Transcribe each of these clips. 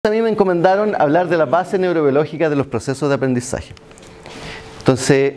a mí me encomendaron hablar de la base neurobiológica de los procesos de aprendizaje. Entonces,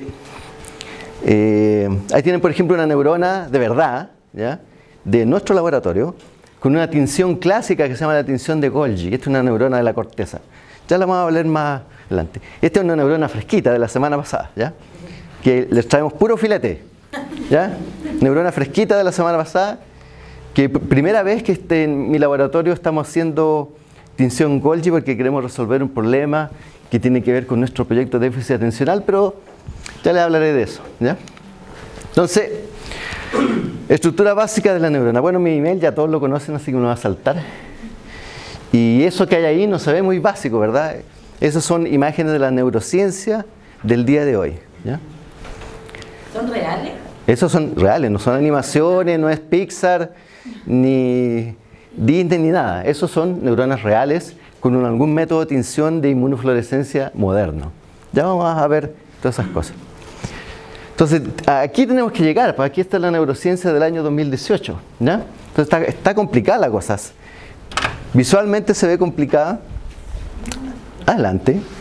ahí tienen, por ejemplo, una neurona de verdad, ¿ya?, de nuestro laboratorio, con una tinción clásica que se llama la tinción de Golgi. Esta es una neurona de la corteza. Ya la vamos a hablar más adelante. Esta es una neurona fresquita de la semana pasada, ¿ya?, que les traemos puro filete, ¿ya? Neurona fresquita de la semana pasada, que primera vez que en mi laboratorio estamos haciendo tinción Golgi porque queremos resolver un problema que tiene que ver con nuestro proyecto de déficit atencional, pero ya les hablaré de eso, ¿ya? Entonces, estructura básica de la neurona. Bueno, mi email ya todos lo conocen, así que me va a saltar. Y eso que hay ahí no se ve muy básico, ¿verdad? Esas son imágenes de la neurociencia del día de hoy, ¿ya? ¿Son reales? Esos son reales, no son animaciones, no es Pixar, ni Disney, ni nada. Esos son neuronas reales con algún método de tinción de inmunofluorescencia moderno. Ya vamos a ver todas esas cosas. Entonces, aquí tenemos que llegar, pues aquí está la neurociencia del año 2018, ¿ya? Entonces está complicada la cosa. Visualmente se ve complicada. Adelante.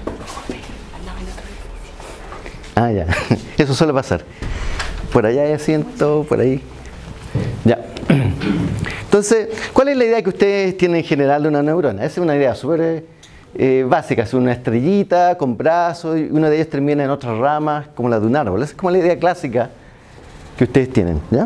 Ah, ya. Eso suele pasar. Por allá hay asiento, por ahí. Ya. Entonces, ¿cuál es la idea que ustedes tienen en general de una neurona? Esa es una idea súper básica. Es una estrellita con brazos y una de ellas termina en otras ramas, como la de un árbol. Esa es como la idea clásica que ustedes tienen, ¿ya?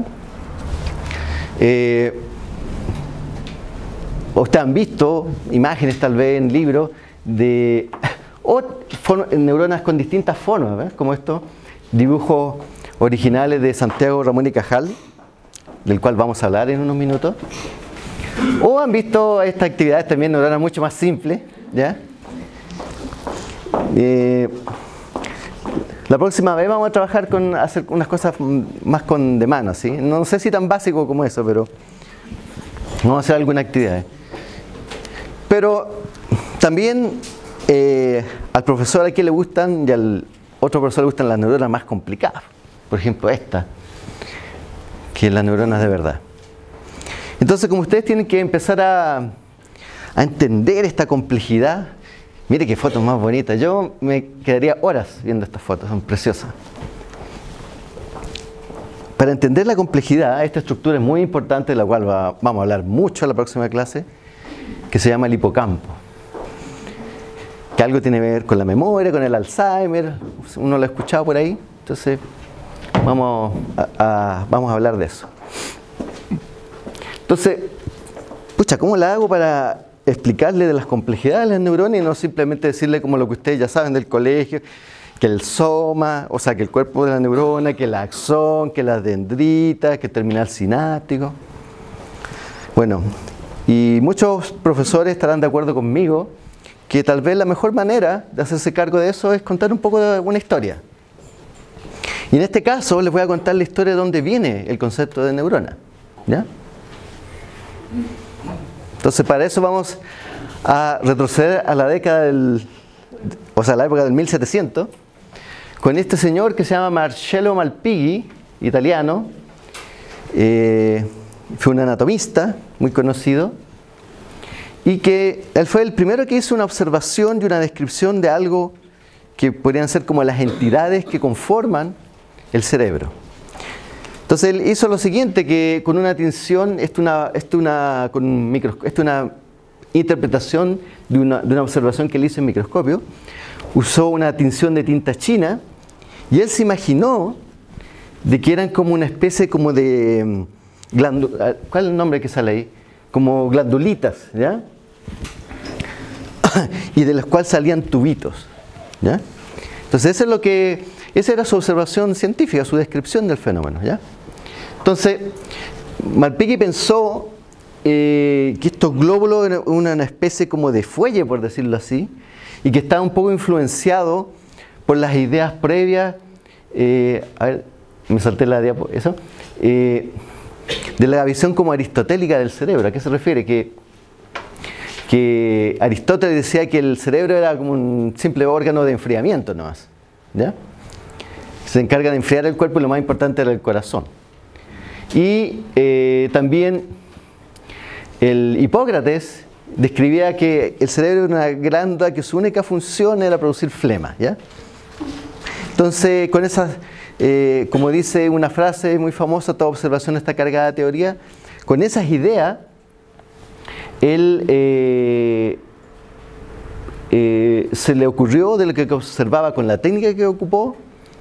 Ustedes han visto imágenes, tal vez en libros, de neuronas con distintas formas, ¿ves? Como estos dibujos originales de Santiago Ramón y Cajal, del cual vamos a hablar en unos minutos. O han visto estas actividades también, neuronas mucho más simples, ¿ya? La próxima vez vamos a trabajar con hacer unas cosas más de mano, ¿sí? No sé si tan básico como eso, pero vamos a hacer alguna actividad. Pero también al profesor aquí le gustan y al otro profesor le gustan las neuronas más complicadas. Por ejemplo, esta, que es las neuronas de verdad. Entonces, como ustedes tienen que empezar a entender esta complejidad, mire qué fotos más bonitas. Yo me quedaría horas viendo estas fotos, son preciosas. Para entender la complejidad, esta estructura es muy importante, de la cual vamos a hablar mucho en la próxima clase, que se llama el hipocampo. Que algo tiene que ver con la memoria, con el Alzheimer, uno lo ha escuchado por ahí, entonces vamos a hablar de eso. Entonces, pucha, ¿cómo la hago para explicarle de las complejidades de las neuronas y no simplemente decirle como lo que ustedes ya saben del colegio, que el soma, o sea, que el cuerpo de la neurona, que el axón, que las dendritas, que el terminal sináptico? Bueno, y muchos profesores estarán de acuerdo conmigo que tal vez la mejor manera de hacerse cargo de eso es contar un poco de una historia. Y en este caso les voy a contar la historia de dónde viene el concepto de neurona, ¿ya? Entonces, para eso vamos a retroceder a la década o sea, a la época del 1700, con este señor que se llama Marcello Malpighi, italiano. Fue un anatomista muy conocido y que él fue el primero que hizo una observación y una descripción de algo que podrían ser como las entidades que conforman el cerebro. Entonces él hizo lo siguiente, que con una tinción, esto es una interpretación de una observación que él hizo en microscopio, usó una tinción de tinta china y él se imaginó de que eran como una especie como de ¿cuál es el nombre que sale ahí? Como glandulitas, ¿ya? Y de las cuales salían tubitos, ¿ya? Entonces esa era su observación científica, su descripción del fenómeno, ¿ya? Entonces, Malpighi pensó que estos glóbulos eran una especie como de fuelle, por decirlo así, y que estaba un poco influenciado por las ideas previas, a ver, me salté la diapositiva, eso, de la visión como aristotélica del cerebro. ¿A qué se refiere? Que Aristóteles decía que el cerebro era como un simple órgano de enfriamiento nomás, ¿ya? Se encarga de enfriar el cuerpo y lo más importante era el corazón. Y también el Hipócrates describía que el cerebro era una glándula que su única función era producir flema, ¿ya? Entonces, con esas, como dice una frase muy famosa, toda observación está cargada de teoría, con esas ideas, él se le ocurrió de lo que observaba con la técnica que ocupó,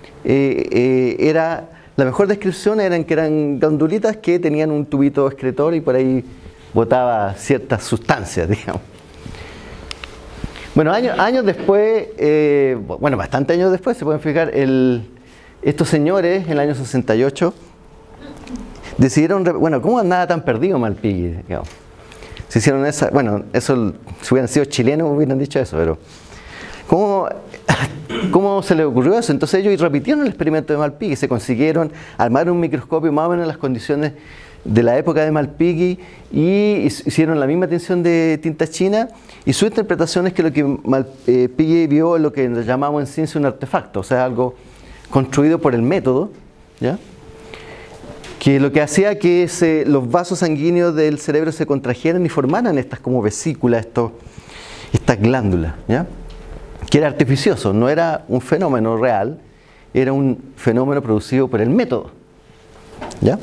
la mejor descripción eran que eran glandulitas que tenían un tubito excretor y por ahí botaba ciertas sustancias, digamos. Bueno, años después, bueno, bastantes años después, se pueden fijar, estos señores, en el año 68, decidieron, bueno, ¿cómo andaba tan perdido Malpighi? Digamos? Se hicieron esa, bueno, eso, si hubieran sido chilenos hubieran dicho eso, pero ¿cómo se les ocurrió eso? Entonces ellos repitieron el experimento de Malpighi, se consiguieron armar un microscopio más o menos en las condiciones de la época de Malpighi y hicieron la misma tinción de tinta china, y su interpretación es que lo que Malpighi vio es lo que llamamos en ciencia un artefacto, o sea, algo construido por el método, ¿ya? Que lo que hacía que los vasos sanguíneos del cerebro se contrajeran y formaran estas como vesículas, estas glándulas, ¿ya? Que era artificioso, no era un fenómeno real, era un fenómeno producido por el método, ¿ya?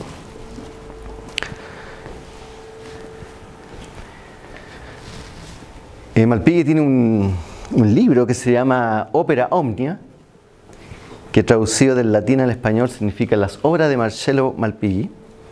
Malpighi tiene un libro que se llama Opera Omnia, que traducido del latín al español significa Las obras de Marcello Malpighi.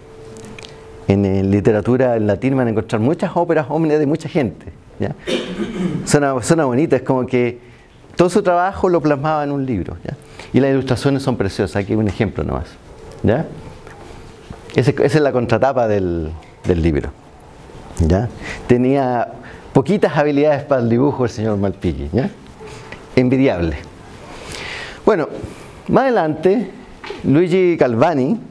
En literatura en latín van a encontrar muchas óperas omnia de mucha gente, ¿ya? Suena bonito, es como que todo su trabajo lo plasmaba en un libro, ¿ya? Y las ilustraciones son preciosas, aquí hay un ejemplo nomás, ¿ya? Esa es la contratapa del libro, ¿ya? Tenía poquitas habilidades para el dibujo el señor Malpighi, ¿ya? Envidiable. Bueno, más adelante, Luigi Galvani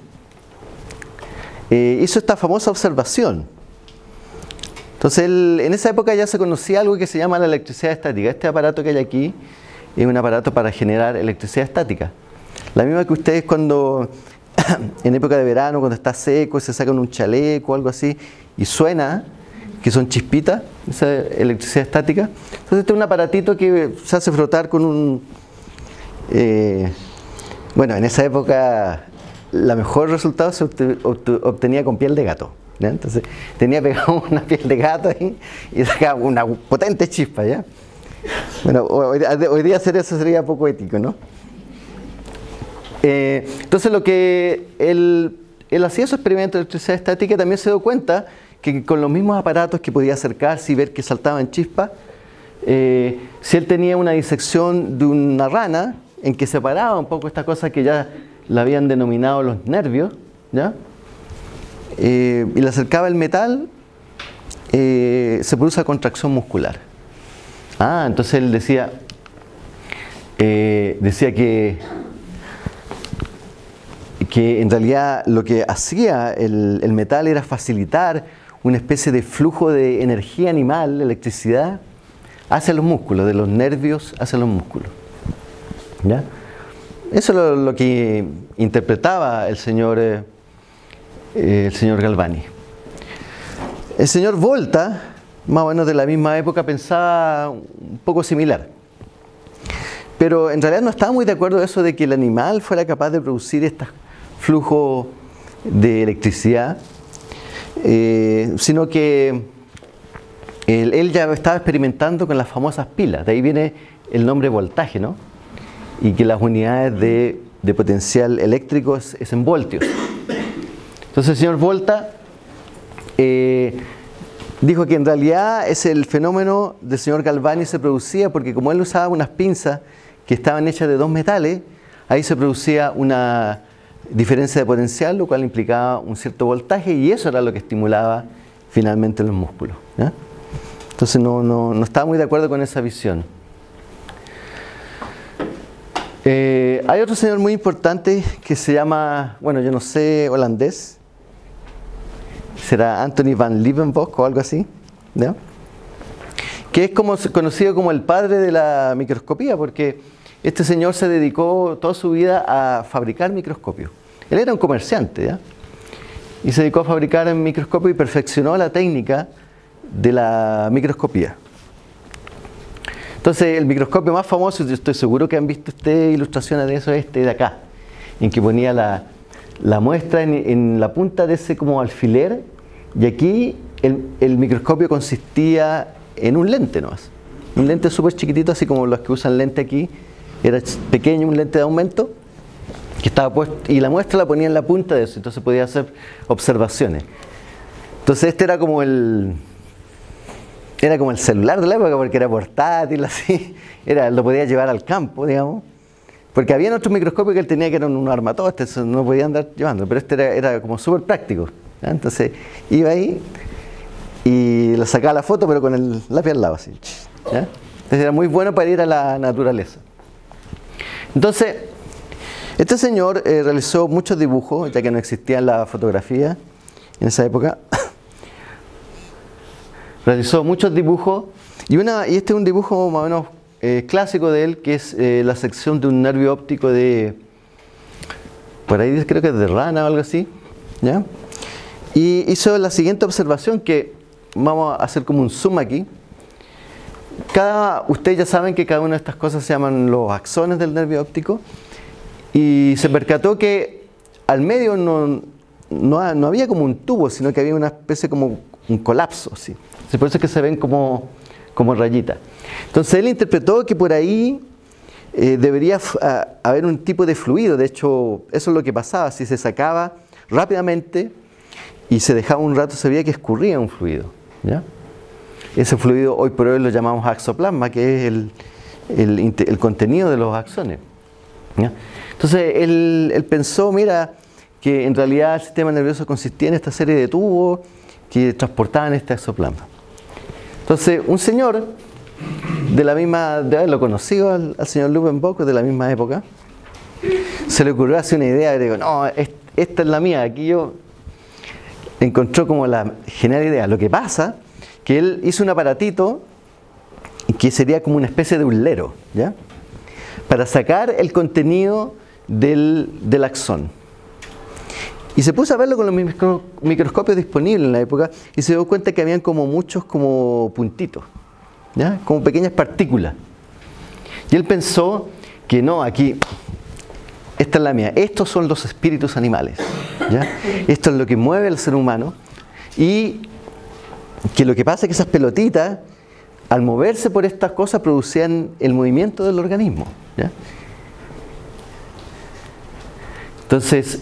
hizo esta famosa observación. Entonces, en esa época ya se conocía algo que se llama la electricidad estática. Este aparato que hay aquí es un aparato para generar electricidad estática. La misma que ustedes cuando, en época de verano, cuando está seco, se sacan un chaleco o algo así, y suena, que son chispitas, esa electricidad estática. Entonces, este es un aparatito que se hace frotar con un... bueno, en esa época la mejor resultado se obtenía con piel de gato, ¿ya? Entonces tenía pegado una piel de gato ahí y sacaba una potente chispa, ¿ya? Bueno, hoy día hacer eso sería poco ético, ¿no? Entonces lo que él hacía su experimento de electricidad estática, también se dio cuenta que con los mismos aparatos que podía acercarse y ver que saltaban chispas, si él tenía una disección de una rana en que separaba un poco esta cosa que ya la habían denominado los nervios, ¿ya? Y le acercaba el metal, se produce contracción muscular. Entonces él decía que en realidad lo que hacía el metal era facilitar una especie de flujo de energía animal, electricidad, hacia los músculos, de los nervios hacia los músculos, ¿ya? Eso es lo que interpretaba el señor Galvani. El señor Volta, más o menos de la misma época, pensaba un poco similar. Pero en realidad no estaba muy de acuerdo en eso de que el animal fuera capaz de producir estos flujos de electricidad, sino que él ya estaba experimentando con las famosas pilas. De ahí viene el nombre voltaje, ¿no? Y que las unidades de potencial eléctrico es en voltios. Entonces el señor Volta dijo que en realidad el fenómeno del señor Galvani se producía porque como él usaba unas pinzas que estaban hechas de dos metales, ahí se producía una diferencia de potencial, lo cual implicaba un cierto voltaje, y eso era lo que estimulaba finalmente los músculos, ¿ya? Entonces no estaba muy de acuerdo con esa visión. Hay otro señor muy importante que se llama, bueno, yo no sé, holandés, será Anthony van Leeuwenhoek o algo así, ¿no? Que es conocido como el padre de la microscopía, porque este señor se dedicó toda su vida a fabricar microscopios. Él era un comerciante, ¿ya? Y se dedicó a fabricar microscopios y perfeccionó la técnica de la microscopía. Entonces, el microscopio más famoso, yo estoy seguro que han visto ustedes ilustraciones de eso, este de acá, en que ponía la muestra en la punta de ese como alfiler, y aquí el microscopio consistía en un lente nomás. Un lente súper chiquitito, así como los que usan lente aquí, era pequeño, un lente de aumento, que estaba puesto, y la muestra la ponía en la punta de eso, entonces podía hacer observaciones. Entonces este era como el celular de la época, porque era portátil, así, lo podía llevar al campo, digamos, porque había otros microscopios que él tenía que eran un armatoste, eso no podía andar llevando, pero este era como súper práctico, ¿ya? Entonces iba ahí y le sacaba la foto, pero con el lápiz al lado, así, ¿ya? Entonces era muy bueno para ir a la naturaleza. Entonces, este señor realizó muchos dibujos, ya que no existía la fotografía en esa época. Realizó muchos dibujos y este es un dibujo más o menos clásico de él, que es la sección de un nervio óptico por ahí creo que es de rana o algo así, ¿ya? Y hizo la siguiente observación, que vamos a hacer como un zoom aquí. Ustedes ya saben que cada una de estas cosas se llaman los axones del nervio óptico, y se percató que al medio no había como un tubo, sino que había una especie como un colapso, ¿sí? Por eso es que se ven como rayitas. Entonces él interpretó que por ahí debería haber un tipo de fluido. De hecho, eso es lo que pasaba. Si se sacaba rápidamente y se dejaba un rato, se veía que escurría un fluido, ¿ya? Ese fluido hoy por hoy lo llamamos axoplasma, que es el contenido de los axones, ¿ya? Entonces él pensó, mira, que en realidad el sistema nervioso consistía en esta serie de tubos que transportaban este axoplasma. Entonces un señor de haberlo conocido al señor Löwenbach, de la misma época, se le ocurrió hacer una idea y digo, no, esta es la mía. Aquí yo encontró como la genial idea. Lo que pasa que él hizo un aparatito que sería como una especie de ullero, ¿ya? Para sacar el contenido del axón. Y se puso a verlo con los microscopios disponibles en la época y se dio cuenta que habían como muchos como puntitos, ¿ya? Como pequeñas partículas. Y él pensó que no, aquí, esta es la mía, estos son los espíritus animales, ¿ya? Esto es lo que mueve al ser humano, y que lo que pasa es que esas pelotitas, al moverse por estas cosas, producían el movimiento del organismo, ¿ya? Entonces,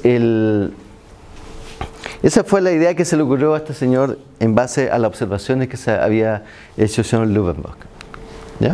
esa fue la idea que se le ocurrió a este señor en base a las observaciones que se había hecho el señor Löwenbach, ¿ya?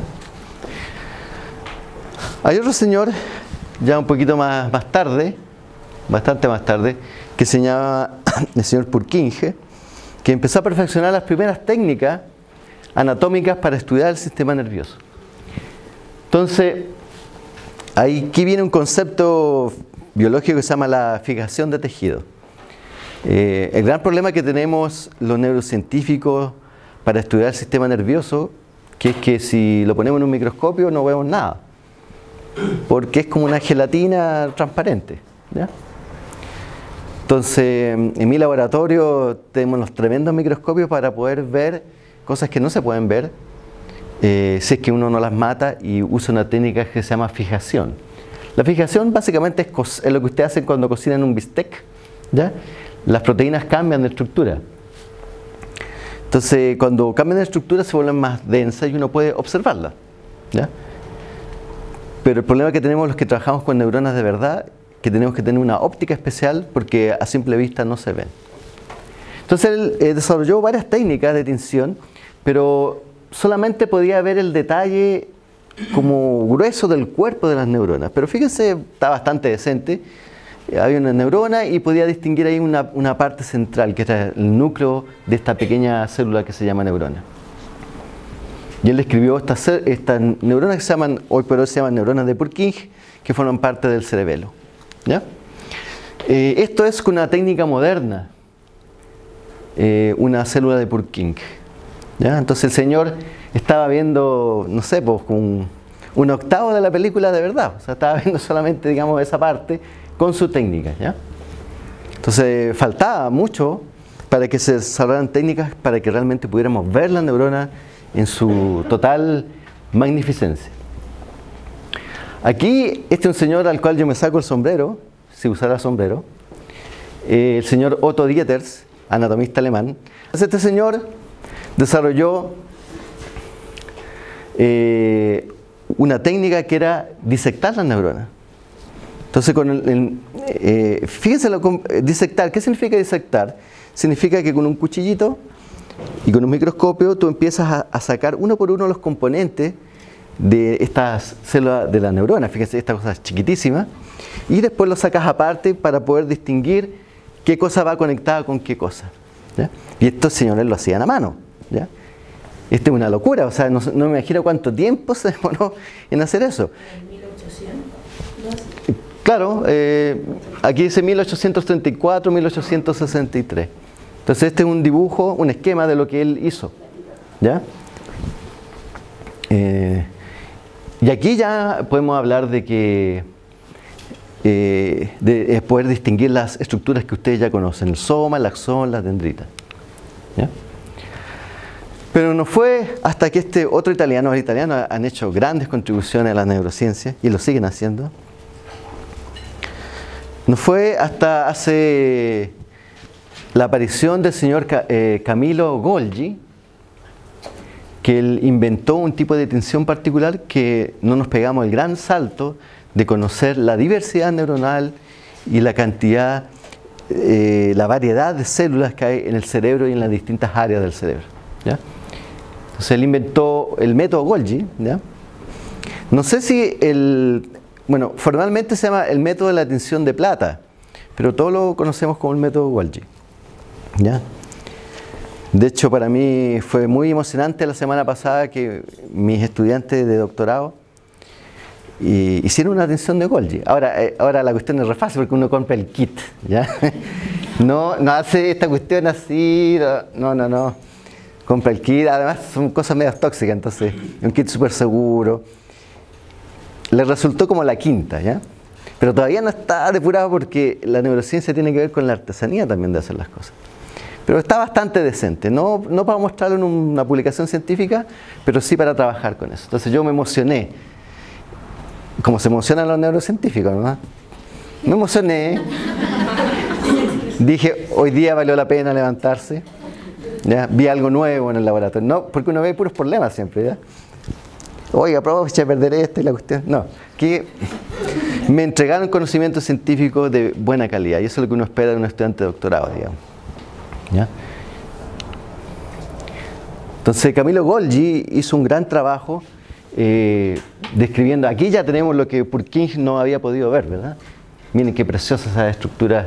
Hay otro señor, ya un poquito más tarde, bastante más tarde, que se llama el señor Purkinje, que empezó a perfeccionar las primeras técnicas anatómicas para estudiar el sistema nervioso. Entonces, aquí viene un concepto biológico que se llama la fijación de tejido. El gran problema que tenemos los neurocientíficos para estudiar el sistema nervioso, que es que si lo ponemos en un microscopio no vemos nada, porque es como una gelatina transparente, ¿ya? Entonces, en mi laboratorio tenemos los tremendos microscopios para poder ver cosas que no se pueden ver, si es que uno no las mata, y usa una técnica que se llama fijación. La fijación básicamente es lo que ustedes hacen cuando cocinan un bistec, ¿ya? Las proteínas cambian de estructura. Entonces, cuando cambian de estructura se vuelven más densas y uno puede observarlas, ¿ya? Pero el problema que tenemos los que trabajamos con neuronas de verdad, que tenemos que tener una óptica especial porque a simple vista no se ven. Entonces él desarrolló varias técnicas de tinción, pero solamente podía ver el detalle como grueso del cuerpo de las neuronas. Pero fíjense, está bastante decente. Había una neurona y podía distinguir ahí una parte central, que era el núcleo de esta pequeña célula que se llama neurona. Y él describió estas neuronas que se llaman, hoy por hoy se llaman neuronas de Purkinje, que forman parte del cerebelo, ¿ya? Esto es con una técnica moderna, una célula de Purkinje, ¿ya? Entonces el señor estaba viendo, no sé, pues un octavo de la película de verdad. O sea, estaba viendo solamente, digamos, esa parte con su técnica, ¿ya? Entonces faltaba mucho para que se desarrollaran técnicas para que realmente pudiéramos ver la neurona en su total magnificencia. Aquí, este es un señor al cual yo me saco el sombrero, si usara sombrero, el señor Otto Dieters, anatomista alemán. Este señor desarrolló una técnica que era disectar las neuronas. Entonces, fíjense, disectar, ¿qué significa disectar? Significa que con un cuchillito y con un microscopio tú empiezas a sacar uno por uno los componentes de estas células de la neurona. Fíjense, esta cosa es chiquitísima, y después lo sacas aparte para poder distinguir qué cosa va conectada con qué cosa, ¿ya? Y estos señores lo hacían a mano, ¿ya? Esto es una locura, o sea, no me imagino cuánto tiempo se demoró en hacer eso. ¿En 1800? Claro, aquí dice 1834, 1863. Entonces este es un dibujo, un esquema de lo que él hizo, ¿ya? Y aquí ya podemos hablar de que de poder distinguir las estructuras que ustedes ya conocen, el soma, el axón, la dendrita, ¿ya? Pero no fue hasta que los italianos han hecho grandes contribuciones a la neurociencia y lo siguen haciendo. No fue hasta hace la aparición del señor Camillo Golgi que él inventó un tipo de tinción particular que no nos pegamos el gran salto de conocer la diversidad neuronal y la cantidad, la variedad de células que hay en el cerebro y en las distintas áreas del cerebro, ¿ya? Entonces él inventó el método Golgi, ¿ya? No sé si bueno, formalmente se llama el método de la tinción de plata, pero todos lo conocemos como el método Golgi, ¿ya? De hecho, para mí fue muy emocionante la semana pasada que mis estudiantes de doctorado hicieron una tinción de Golgi. Ahora la cuestión es re fácil porque uno compra el kit, ¿ya? No hace esta cuestión así, no. Compra el kit, además son cosas medio tóxicas, entonces un kit súper seguro. Le resultó como la quinta, ¿ya? Pero todavía no está depurado porque la neurociencia tiene que ver con la artesanía también de hacer las cosas. Pero está bastante decente, no para mostrarlo en una publicación científica, pero sí para trabajar con eso. Entonces yo me emocioné, como se emocionan los neurocientíficos, ¿no? Me emocioné, dije, hoy día valió la pena levantarse, ¿ya? Vi algo nuevo en el laboratorio, no, porque uno ve puros problemas siempre, ¿ya? Oiga, aprovecha de perder esto y la cuestión. No, que me entregaron conocimiento científico de buena calidad, y eso es lo que uno espera de un estudiante de doctorado, digamos, ¿ya? Entonces Camillo Golgi hizo un gran trabajo describiendo, aquí ya tenemos lo que Purkinje no había podido ver, ¿verdad? Miren qué preciosa esa estructura.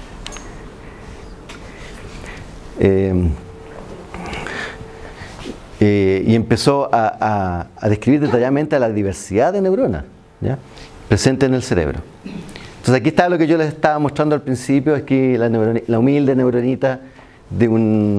Y empezó a describir detalladamente la diversidad de neuronas, ¿ya? Presente en el cerebro. Entonces aquí está lo que yo les estaba mostrando al principio, es que la humilde neuronita de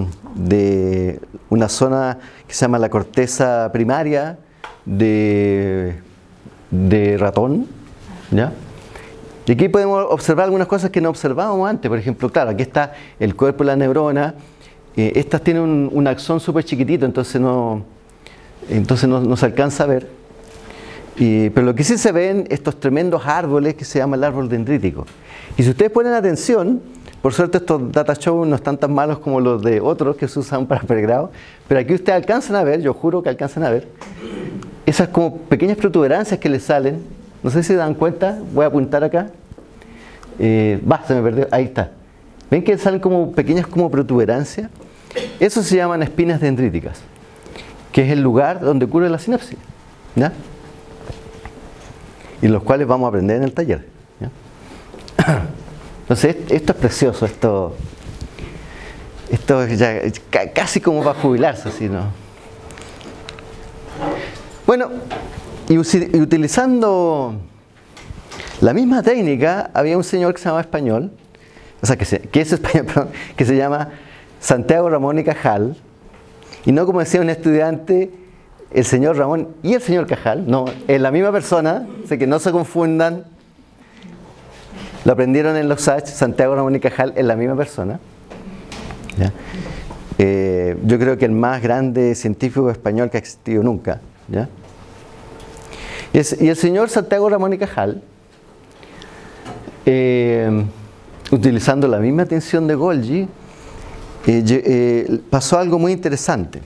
una zona que se llama la corteza primaria de ratón, ¿ya? Y aquí podemos observar algunas cosas que no observábamos antes. Por ejemplo, claro, aquí está el cuerpo de la neurona. Estas tienen un axón súper chiquitito, entonces no se alcanza a ver. Pero lo que sí se ven, estos tremendos árboles que se llama el árbol dendrítico. Y si ustedes ponen atención, por suerte estos data shows no están tan malos como los de otros que se usan para pregrado, pero aquí ustedes alcanzan a ver, yo juro que alcanzan a ver, esas como pequeñas protuberancias que les salen. No sé si se dan cuenta, voy a apuntar acá. Se me perdió, ahí está. ¿Ven que salen como pequeñas como protuberancias? Eso se llaman espinas dendríticas, que es el lugar donde ocurre la sinapsis, ¿ya? Y los cuales vamos a aprender en el taller, ¿ya? Entonces esto es precioso, esto es ya casi como para jubilarse, ¿sí, no? Bueno, y utilizando la misma técnica, había un señor que se llamaba español, o sea, que es español, perdón, que se llama Santiago Ramón y Cajal, y no como decía un estudiante, el señor Ramón y el señor Cajal, no, es la misma persona, así que no se confundan, lo aprendieron en los USACH, Santiago Ramón y Cajal es la misma persona, ¿ya? Yo creo que el más grande científico español que ha existido nunca, ¿ya? Y el señor Santiago Ramón y Cajal, utilizando la misma tensión de Golgi, pasó algo muy interesante,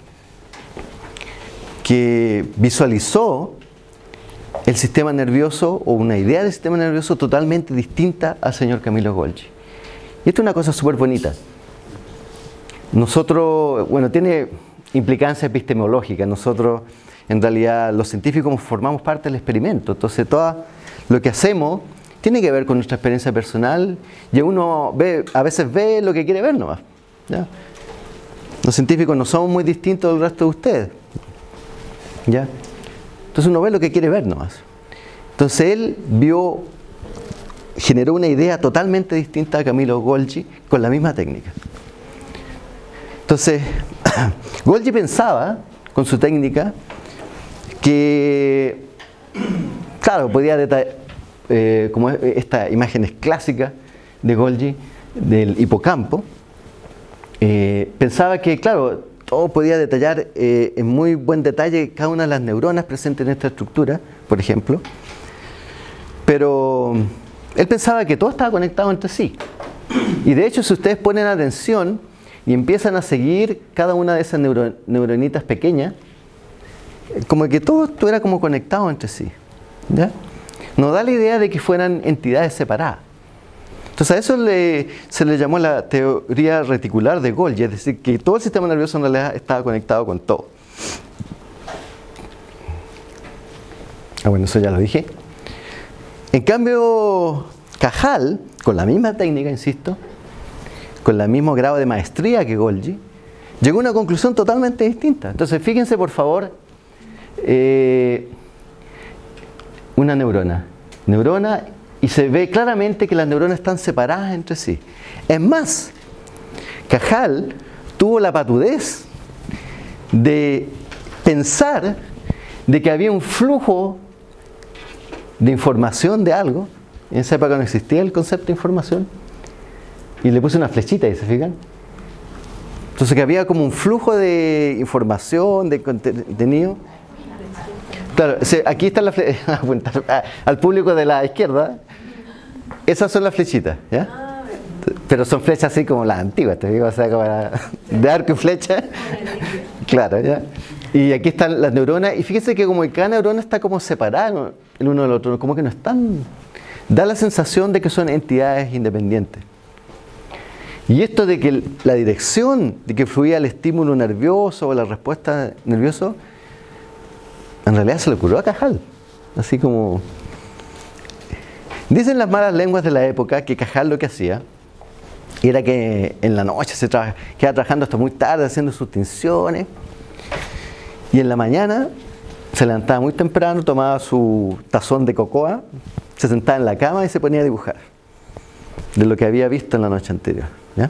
que visualizó el sistema nervioso o una idea del sistema nervioso totalmente distinta al señor Camilo Golgi. Y esto es una cosa súper bonita. Nosotros, bueno, tiene implicancia epistemológica. Nosotros, en realidad, los científicos formamos parte del experimento. Entonces, todo lo que hacemos tiene que ver con nuestra experiencia personal y uno a veces ve lo que quiere ver nomás, ¿ya? Los científicos no somos muy distintos del resto de ustedes, ¿ya? Entonces uno ve lo que quiere ver nomás. Entonces él generó una idea totalmente distinta a Camilo Golgi con la misma técnica. Entonces, Golgi pensaba, con su técnica, que, claro, podía detallar, como estas imágenes clásicas de Golgi, del hipocampo, pensaba que, claro, todo podía detallar en muy buen detalle cada una de las neuronas presentes en esta estructura, por ejemplo, pero él pensaba que todo estaba conectado entre sí. Y de hecho, si ustedes ponen atención y empiezan a seguir cada una de esas neuronitas pequeñas, como que todo estuviera como conectado entre sí, ¿ya? Nos da la idea de que fueran entidades separadas. Entonces a eso se le llamó la teoría reticular de Golgi, es decir, que todo el sistema nervioso en realidad estaba conectado con todo. Bueno, eso ya lo dije. En cambio, Cajal, con la misma técnica, insisto, con el mismo grado de maestría que Golgi, llegó a una conclusión totalmente distinta. Entonces, fíjense por favor, una neurona, y se ve claramente que las neuronas están separadas entre sí. Es más, Cajal tuvo la patudez de pensar de que había un flujo de información de algo. En esa época no existía el concepto de información, y le puse una flechita ahí, ¿se fijan? Entonces que había como un flujo de información, de contenido. Claro, aquí está la flecha, al público de la izquierda, esas son las flechitas, ¿ya? Pero son flechas así como las antiguas, te digo, o sea, como de arco y flecha. Claro, ¿ya? Y aquí están las neuronas, y fíjense que como que cada neurona está como separada el uno del otro, como que no están, da la sensación de que son entidades independientes. Y esto de que la dirección de que fluía el estímulo nervioso o la respuesta nerviosa, en realidad se le ocurrió a Cajal. Así como... Dicen las malas lenguas de la época que Cajal lo que hacía era que en la noche quedaba trabajando hasta muy tarde haciendo sus tinciones, y en la mañana se levantaba muy temprano, tomaba su tazón de cocoa, se sentaba en la cama y se ponía a dibujar de lo que había visto en la noche anterior, ¿ya?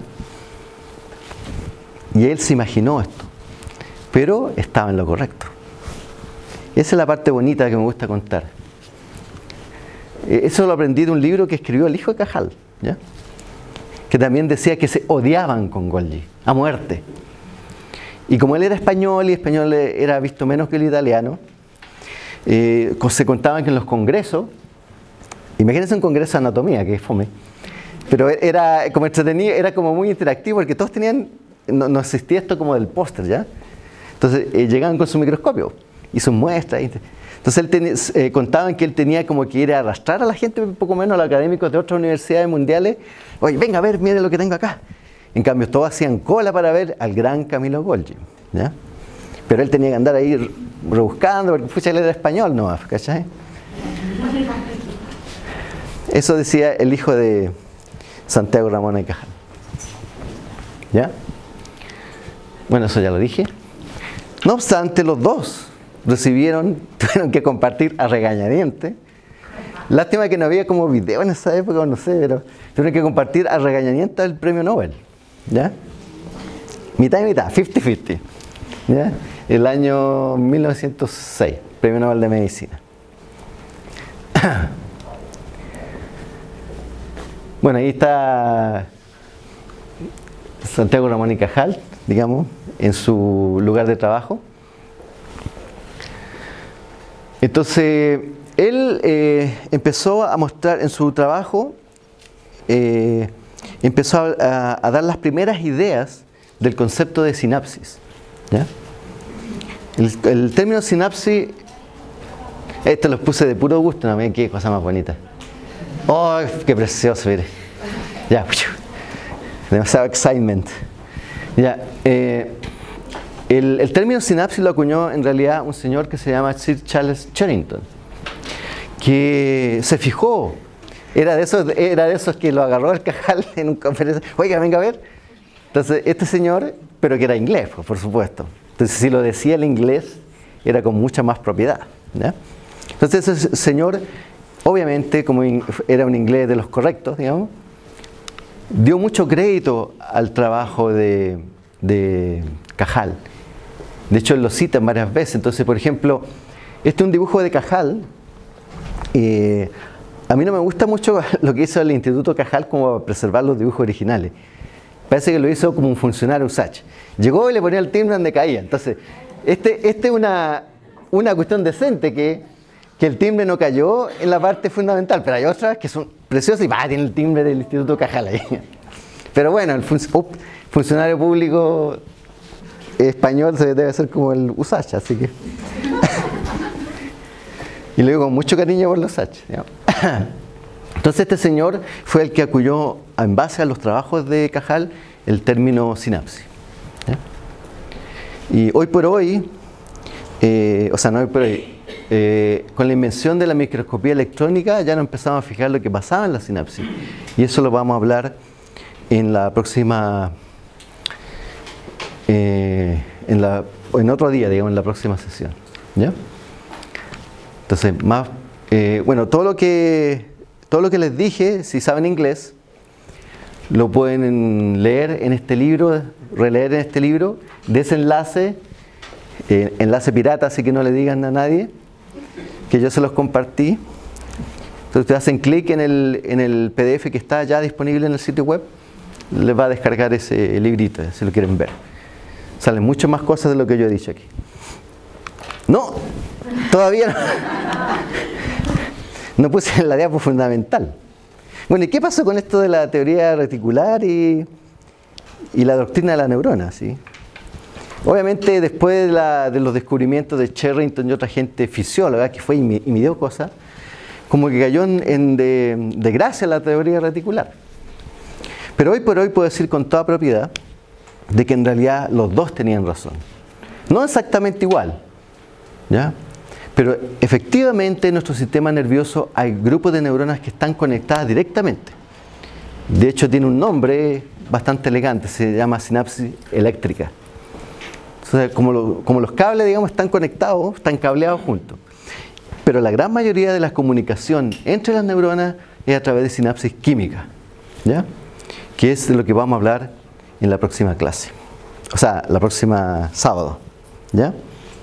Y él se imaginó esto, pero estaba en lo correcto. Esa es la parte bonita que me gusta contar. Eso lo aprendí de un libro que escribió el hijo de Cajal, ¿ya? Que también decía que se odiaban con Golgi a muerte. Y como él era español y español era visto menos que el italiano, se contaban que en los congresos, imagínense un congreso de anatomía, que es fome, pero era como entretenido, era como muy interactivo, porque todos tenían, no existía esto como del póster, ¿ya? Entonces llegaban con su microscopio y sus muestras. Entonces él contaban que él tenía como que ir a arrastrar a la gente, un poco menos a los académicos de otras universidades mundiales. Oye, venga a ver, mire lo que tengo acá. En cambio, todos hacían cola para ver al gran Camilo Golgi, ¿ya? Pero él tenía que andar ahí rebuscando, porque pucha, él era español nomás, ¿cachai? Eso decía el hijo de Santiago Ramón y Cajal, ¿ya? Bueno, eso ya lo dije. No obstante, los dos tuvieron que compartir a regañadientes. Lástima que no había como video en esa época, no sé, pero tuvieron que compartir a regañadientes el premio Nobel, ¿ya? Mitad y mitad, 50-50, ¿ya? El año 1906, premio Nobel de Medicina. Bueno, ahí está Santiago Ramón y Cajal, digamos, en su lugar de trabajo. Entonces, él empezó a mostrar en su trabajo, empezó a dar las primeras ideas del concepto de sinapsis, ¿ya? El término sinapsis, esto los puse de puro gusto, no, miren qué cosa más bonita. ¡Oh, qué precioso! Mire. Ya, demasiado excitement. Ya, el término sinapsis lo acuñó en realidad un señor que se llama Sir Charles Sherrington, que se fijó, era de esos que lo agarró el Cajal en un conferencia. Oiga, venga a ver. Entonces, este señor, pero que era inglés, por supuesto. Entonces, si lo decía el inglés, era con mucha más propiedad, ¿ya? Entonces, ese señor, obviamente, como era un inglés de los correctos, digamos, dio mucho crédito al trabajo de Cajal. De hecho, él lo cita varias veces. Entonces, por ejemplo, este es un dibujo de Cajal. A mí no me gusta mucho lo que hizo el Instituto Cajal como para preservar los dibujos originales. Parece que lo hizo como un funcionario USACH. Llegó y le ponía el timbre donde caía. Entonces, este es una cuestión decente que el timbre no cayó en la parte fundamental, pero hay otras que son preciosas y tiene el timbre del Instituto Cajal ahí. Pero bueno, el funcionario público español debe ser como el USACH, así que... Y lo digo con mucho cariño por los USACH. Entonces este señor fue el que acuñó, en base a los trabajos de Cajal, el término sinapsis, ¿ya? Y hoy por hoy, no hoy por hoy, con la invención de la microscopía electrónica ya nos empezamos a fijar lo que pasaba en la sinapsis. Y eso lo vamos a hablar en la próxima, en otro día, digamos, en la próxima sesión, ¿ya? Entonces, todo lo que les dije, si saben inglés, lo pueden leer en este libro, releer en este libro, de ese enlace, enlace pirata, así que no le digan a nadie, que yo se los compartí. Entonces ustedes hacen clic en el PDF que está ya disponible en el sitio web, les va a descargar ese librito, si lo quieren ver. Salen muchas más cosas de lo que yo he dicho aquí. No, todavía no. No puse la diapo fundamental. Bueno, ¿y qué pasó con esto de la teoría reticular y la doctrina de la neurona? ¿Sí? Obviamente, después de los descubrimientos de Sherrington y otra gente fisióloga que fue y midió cosas, como que cayó de gracia la teoría reticular. Pero hoy por hoy puedo decir con toda propiedad de que en realidad los dos tenían razón. No exactamente igual, ¿ya? Pero efectivamente en nuestro sistema nervioso hay grupos de neuronas que están conectadas directamente. De hecho tiene un nombre bastante elegante, se llama sinapsis eléctrica. O sea, como los cables, digamos, están conectados, están cableados juntos. Pero la gran mayoría de la comunicación entre las neuronas es a través de sinapsis química, ¿ya? Que es de lo que vamos a hablar en la próxima clase. O sea, la próxima sábado, ¿ya?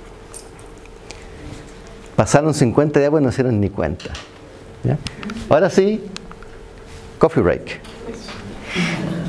Pasaron 50 días, pues no se dieron ni cuenta, ¿ya? Ahora sí, coffee break.